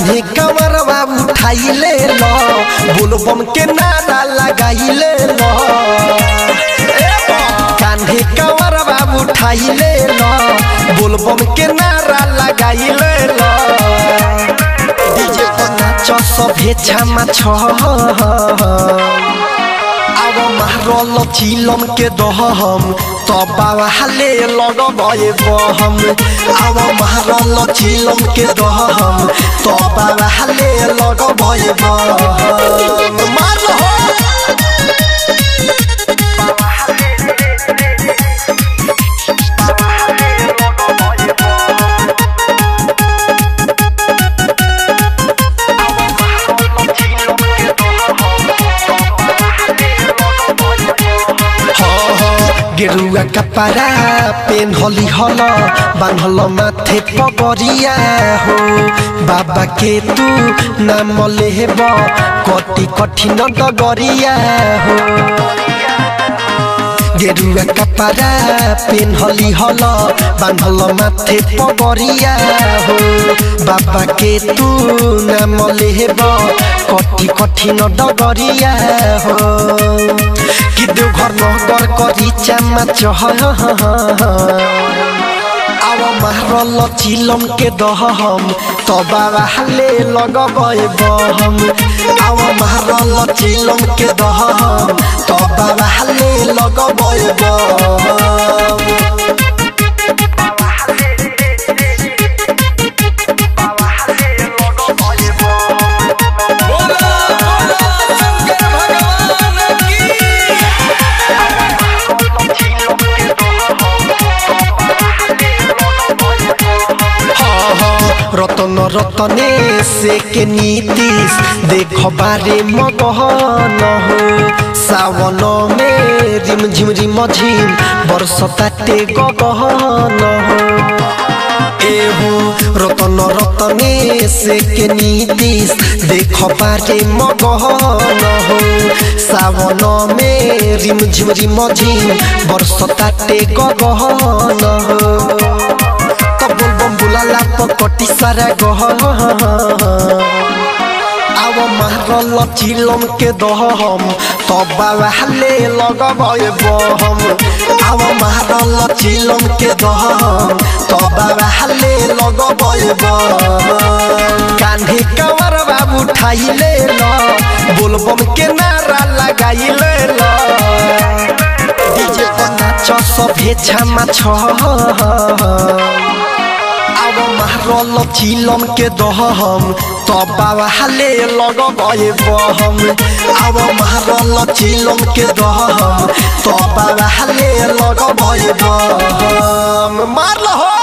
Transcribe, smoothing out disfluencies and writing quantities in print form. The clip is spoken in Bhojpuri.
कान्हे कमरवा उठाइले लो बोलबम के नारा लगाइले लो कान्हे कमरवा उठाइले लो बोलबम के नारा लगाइले लो डीजे पर नाचो सभे छमा छ अब महरल चिलम के दहम तबावा हाले लगबे बहम अब महरल चिलम के दहम तबावा हाले लगबे बहम मार हो गेरुआ कपड़ा पेन हली हल बांधल माथे पगरिया हो बाबा के तू नाम लेब कटी कठिन डगरिया हो गेरुआ कपड़ा पेन हली हल बांधल माथे पगरिया हो बाबा के तू नाम लेब कटी कठिन डगरिया हो कि देवघर नगर करी चामा चह अब महरल चिलम के दहम तबावा हाले लगबे बहम अब महरल चिलम के दहम तबावा हाले लगबे बहम रतन रतने से के नीतीश देख बारे मगहन हो सावन में रिम झिम रिम झिम बरसताटे गगहन हो एहो रतन रतने से के नीतीश देख बारे मगहन हो सावन में रिम झिम रिम झिम बरसताटे गगहन हो बुलाला पकटी सारा गह अब महरल चिलम के दहम तबावा हाले लगबे बहम अब महरल चिलम के दहम तबावा हाले लगबे बहम कान्हे कमरवा उठाइले लो बोलबम के नारा लगाइले लो डीजे पर नाचो सभे छमा छ अब महरल चिलम के दहम तबावा हाले लगबे बहम अब महरल चिलम के दहम तबावा हाले लगबे बहम मार हो।